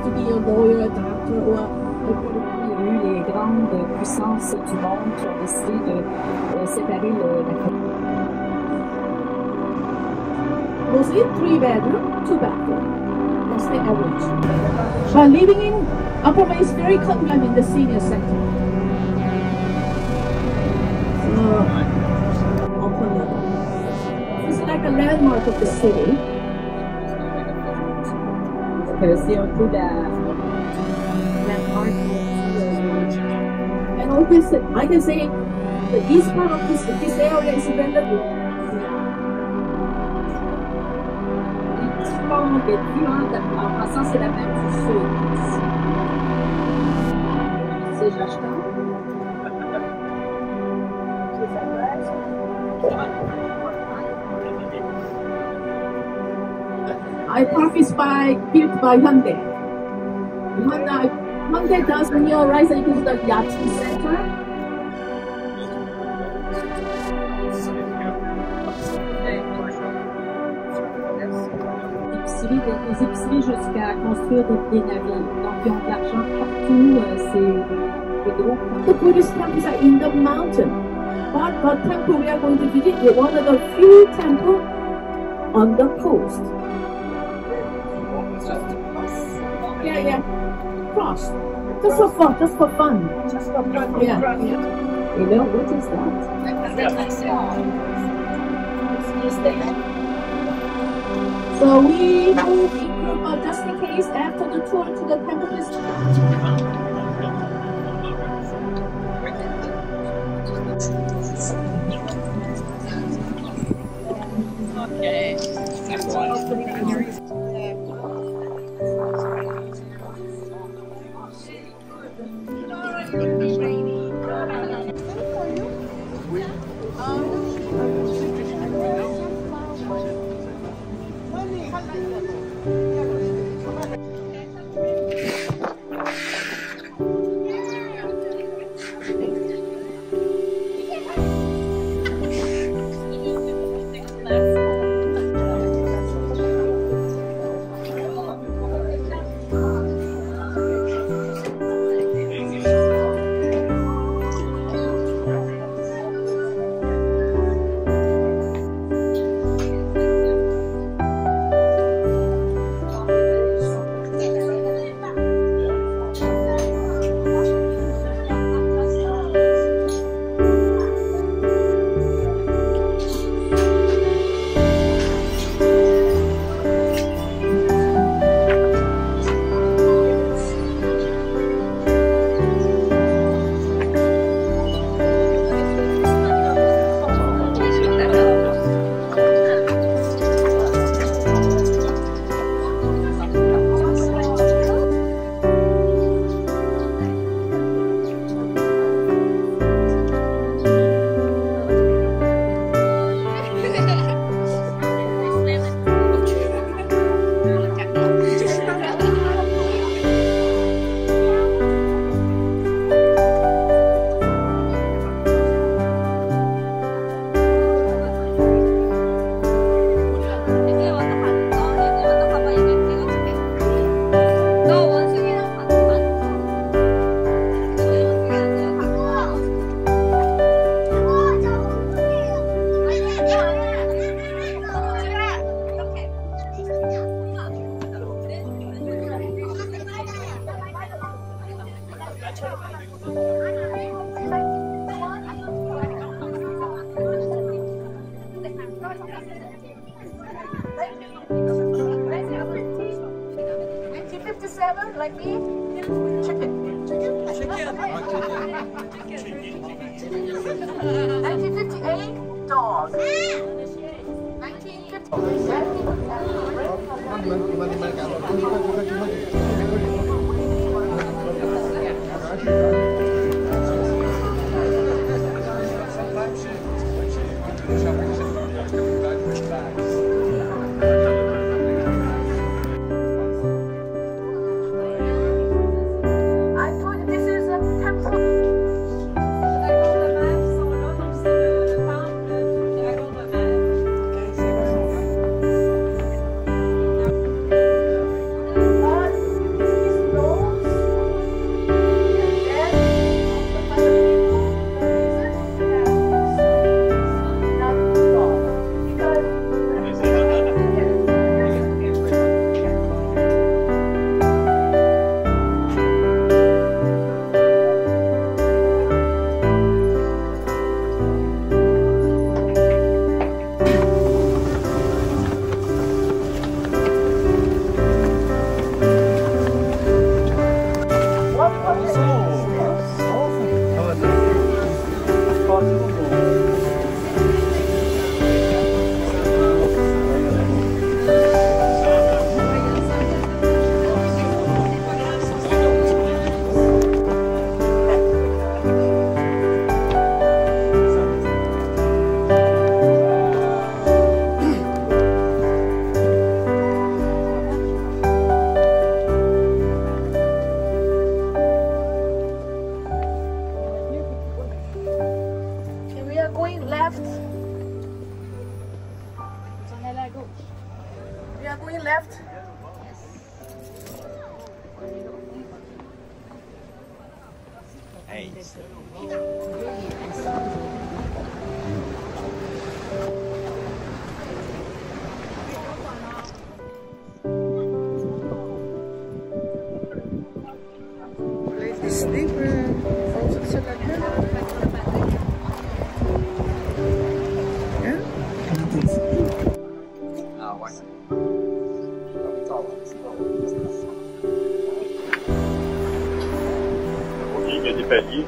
to be a lawyer, a doctor, or Il y a eu les grandes puissances du monde qui ont décidé de séparer la mostly 3-bedroom, 2-bathroom. That's the average. But living in apartment is very convenient in the senior center. So, upper level. It's like a landmark of the city. C'est un peu la landmark. And always, I can say, the east part of this area is relatively. Des plus en passant, c'est la même du sud. C'est j'achète. iPark is built by Hyundai. Hyundai does when you arrive and you go to the Yachting Center. Des épiceries jusqu'à construire des navires. Donc, ils ont de l'argent partout. C'est des gros. The Buddhist temples are in the mountain. But the temple we are going to visit is one of the few temples on the coast. Yeah. Cross. Just for fun. Just for fun. Yeah. You know, what is that? So we move in group just in case after the tour to the temple is like me? Chicken. 1958, dog. 1958. are going left. Hey. Il y a des paliers.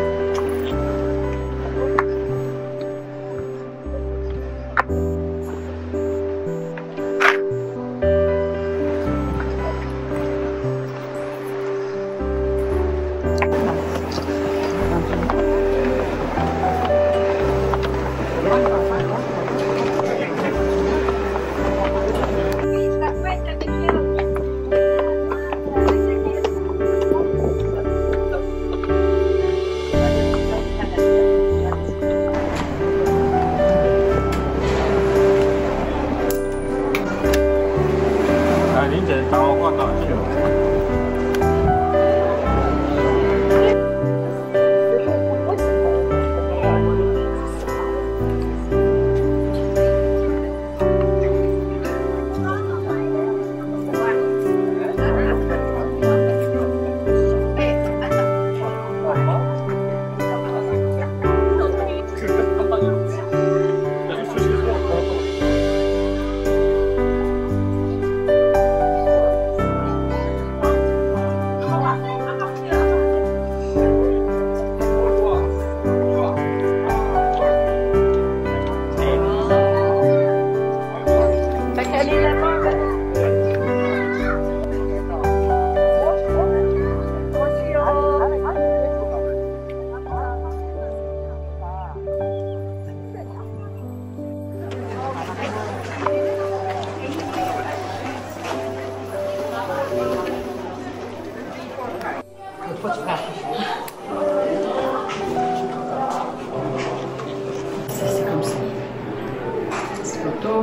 C'est comme ça. Cette photo.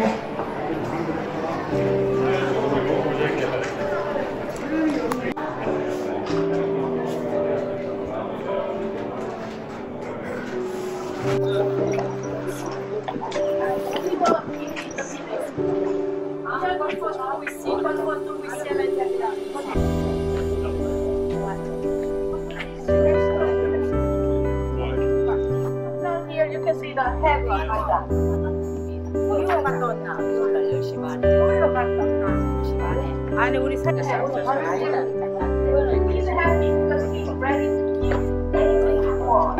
Here you can see the head like that. 아니 우리 살짝 He's happy because he's ready to give anything he wants.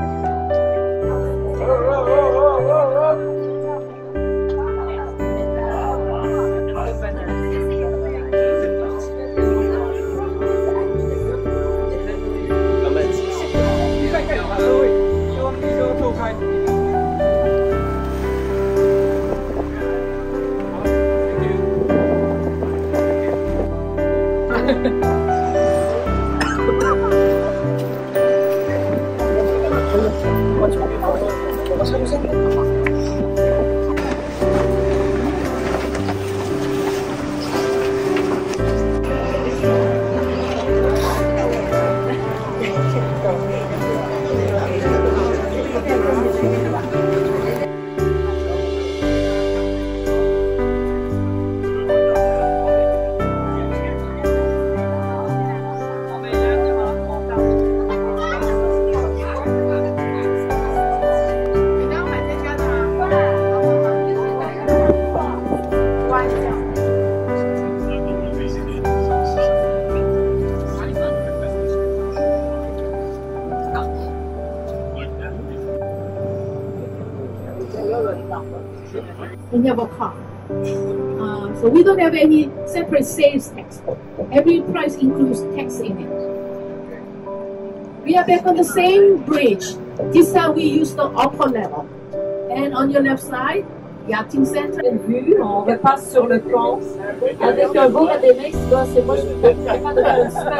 When you have a car. So we don't have any separate sales tax. Every price includes tax in it. We are back on the same bridge. This time we use the upper level. And on your left side, yachting center. Vue, on repasse sur le pont avec un beau Ademex. C'est moi, je suis capable de faire une super.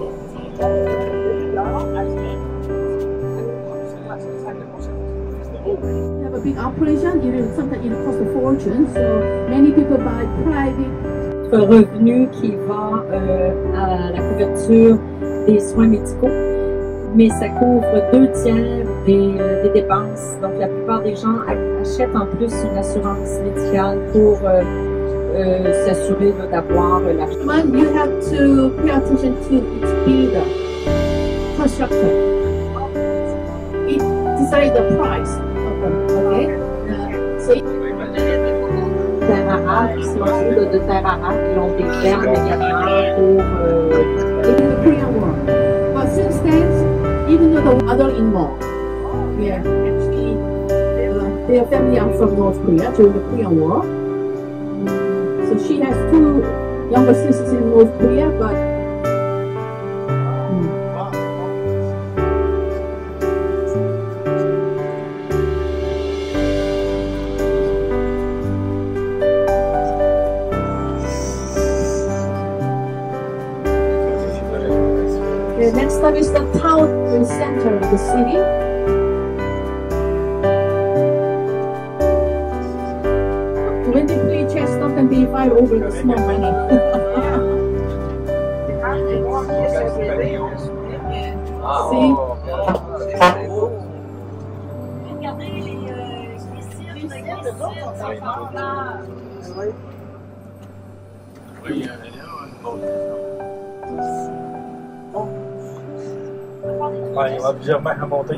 We have a big operation, sometimes it costs a fortune, so many people buy private notre revenu qui va à la couverture des soins médicaux, mais ça couvre 2/3 des dépenses. Donc, la plupart des gens achètent en plus une assurance médicale pour s'assurer d'avoir l'argent. You have to pay attention to its builder, constructor. It decides the price of them, okay? So Terre arabe, c'est un de terre arabe qui ont des fermes également pour in the Korean War. But since then, even though the mother-in-law, actually, their family are from North Korea during the Korean War. So she has 2 younger sisters in North Korea, but the next step is the town center of the city. When they play chess, often they fight over the small money. See? Ouais, il y en a plusieurs mains à monter.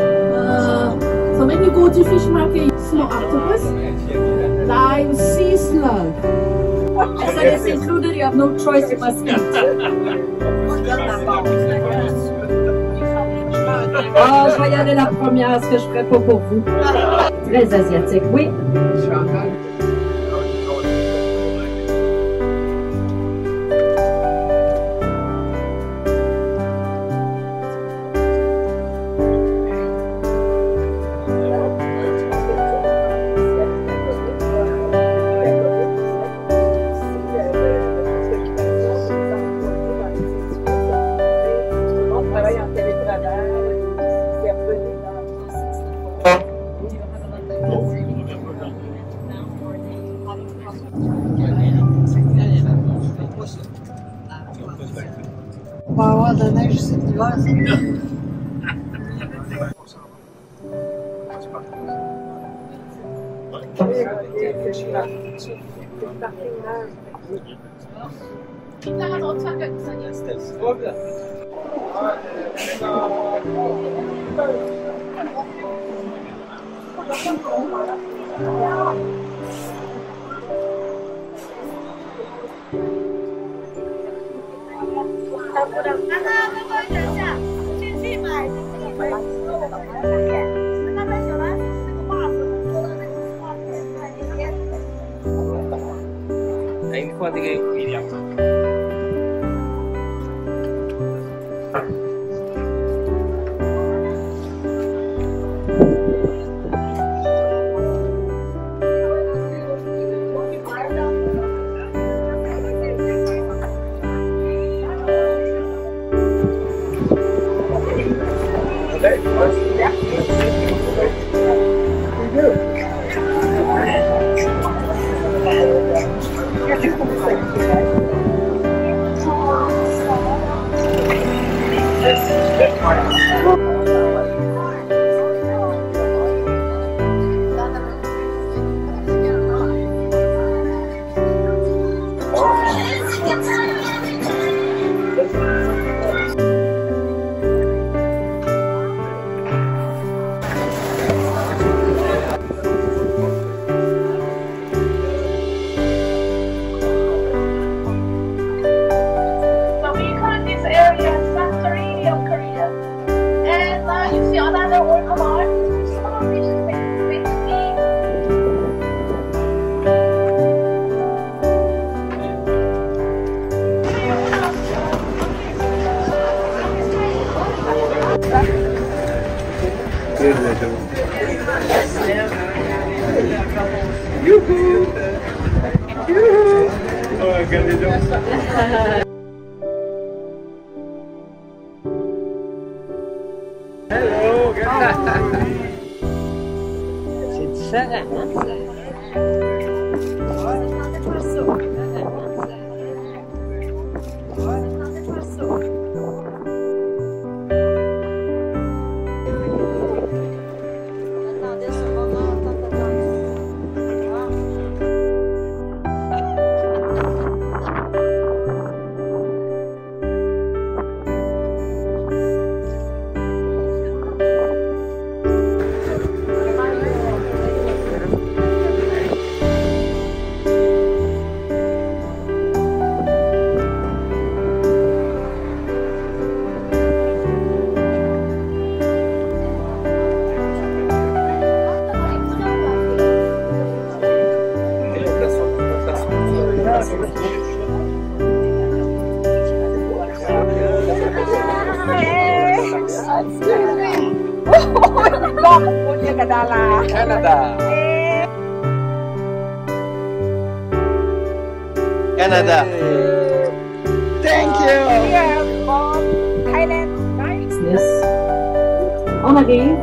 Fish market, small octopus, live sea said it's included, you have no choice, you must eat. Oh, je vais y aller la première, ce que je ferai pas pour vous. Très asiatique, oui. On va avoir de la neige cet hiver. Une fois des Youhou! Youhou! Oh, regardez donc. Hello, C'est différent. Canada. Canada. Thank you. On arrive.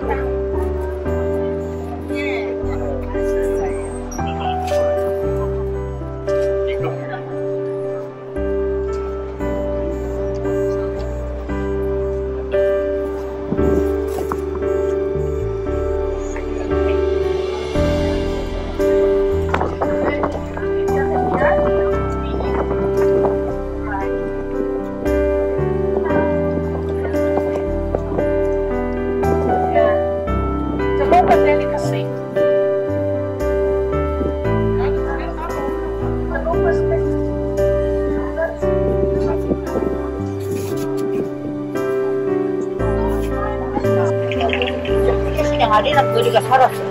그냥 아리랑 거리가 살았어.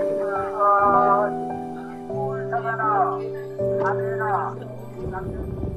아야,